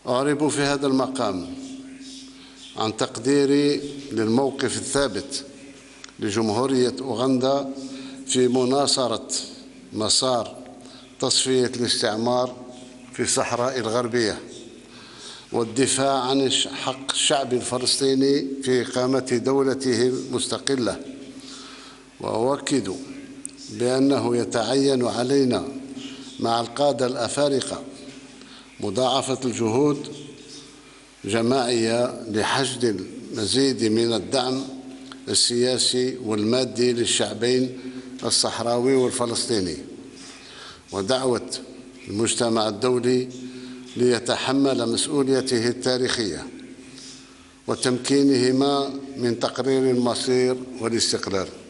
أعرب في هذا المقام عن تقديري للموقف الثابت لجمهورية أوغندا في مناصرة مسار تصفية الاستعمار في الصحراء الغربية والدفاع عن حق الشعب الفلسطيني في إقامة دولته المستقلة. وأؤكد بأنه يتعين علينا مع القادة الأفارقة مضاعفة الجهود جماعية لحشد المزيد من الدعم السياسي والمادي للشعبين الصحراوي والفلسطيني، ودعوة المجتمع الدولي ليتحمل مسؤوليته التاريخية وتمكينهما من تقرير المصير والاستقرار.